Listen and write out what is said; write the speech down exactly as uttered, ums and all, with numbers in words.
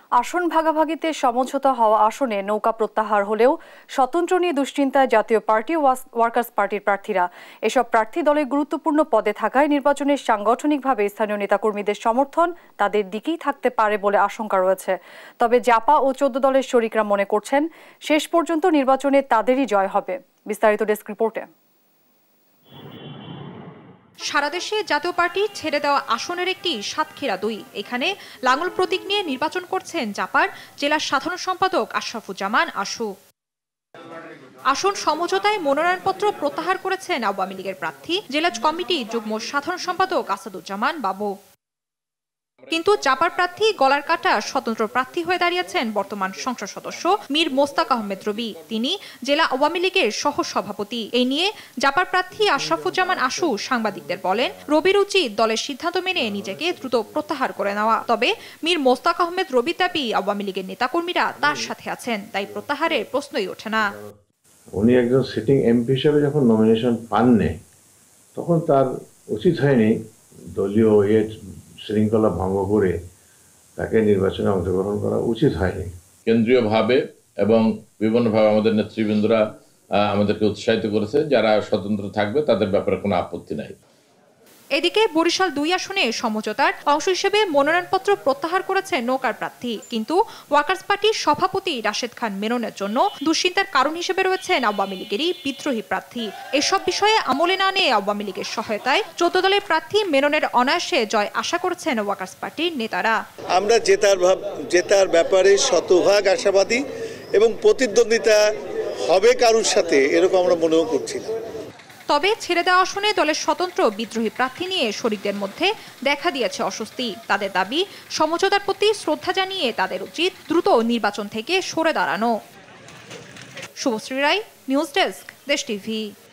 আসন ভাগাভাগিতে সমঝোতা হওয়া আসনে নৌকা প্রত্যাহার হলেও স্বতন্ত্র নিয়ে দুশ্চিন্তায় জাতীয় পার্টি ওয়ার্কার্স পার্টির প্রার্থীরা। এসব প্রার্থী দলের গুরুত্বপূর্ণ পদে থাকায় নির্বাচনে সাংগঠনিকভাবে স্থানীয় নেতাকর্মীদের সমর্থন তাদের দিকেই থাকতে পারে বলে আশঙ্কা রয়েছে। তবে জাপা ও চোদ্দ দলের শরিকরা মনে করছেন শেষ পর্যন্ত নির্বাচনে তাদেরই জয় হবে। বিস্তারিত ডেস্ক রিপোর্টে। সারা দেশে জাতীয় পার্টি ছেড়ে দেওয়া আসনের একটি সাতক্ষীরা দুই। এখানে লাঙ্গল প্রতীক নিয়ে নির্বাচন করছেন জাপার জেলা সাধারণ সম্পাদক আশরাফুজ্জামান আশু। আসন সমঝোতায় মনোনয়নপত্র প্রত্যাহার করেছেন আওয়ামী লীগের প্রার্থী জেলা কমিটি যুগ্ম সাধারণ সম্পাদক আসাদুজ্জামান বাবু। কিন্তু জাপার প্রার্থী গলার কাটা স্বতন্ত্র প্রার্থী হয়ে দাঁড়িয়েছেন বর্তমান সংসদ সদস্য মীর মোস্তাক আহমেদ রবি। তিনি জেলা আওয়ামী লীগের সহ সভাপতি। এই নিয়ে জাপার প্রার্থী আশরাফুজ্জামান আশু সাংবাদিকদের বলেন, রবির উচিত দলের সিদ্ধান্ত মেনে নিজেকে দ্রুত প্রত্যাহার করে নেওয়া। তবে মীর মোস্তাক আহমেদ রবি দাবি আওয়ামী লীগের নেতাকর্মীরা তার সাথে আছেন, তাই প্রত্যাহারের প্রশ্নই ওঠে না। উনি একজন সিটিং এমপি হিসেবে যখন নমিনেশন পাননি, তখন তার উচিত হয়নি দলীয় এর শৃঙ্খলা ভঙ্গ করে তাকে নির্বাচনে অংশগ্রহণ করা উচিত হয়নি। কেন্দ্রীয়ভাবে এবং বিভিন্নভাবে আমাদের নেতৃবৃন্দরা আমাদেরকে উৎসাহিত করেছে, যারা স্বতন্ত্র থাকবে তাদের ব্যাপারে কোনো আপত্তি নাই। এদিকে বরিশাল দুই আসনে সমঝোতার অংশ হিসেবে মনোনয়নপত্র প্রত্যাহার করেছে নৌকার প্রার্থী। কিন্তু ওয়ার্কার্স পার্টির সভাপতি রাশেদ খান মেননের জন্য দুশ্চিন্তার কারণ হিসেবে রয়েছেন আওয়ামী লীগেরই বিদ্রোহী প্রার্থী। এসব বিষয়ে আমলে না নিয়ে আওয়ামী লীগের সহায়তায় চোদ্দ দলের প্রার্থী মেননের অনায়াসে জয় আশা করছেন ওয়ার্কার্স পার্টির নেতারা। আমরা জেতার জেতার ব্যাপারে শতভাগ আশাবাদী এবং প্রতিদ্বন্দ্বিতা হবে কারোর সাথে এরকম আমরা মনেও করছি না। তবে ছেড়ে দেওয়া আসনে দলের স্বতন্ত্র বিদ্রোহী প্রার্থী নিয়ে শরিকদের মধ্যে দেখা দিয়েছে অস্বস্তি। তাদের দাবি, সমঝোতার প্রতি শ্রদ্ধা জানিয়ে তাদের উচিত দ্রুত নির্বাচন থেকে সরে দাঁড়ানো। Shubhashree Roy, news desk, Desh TV.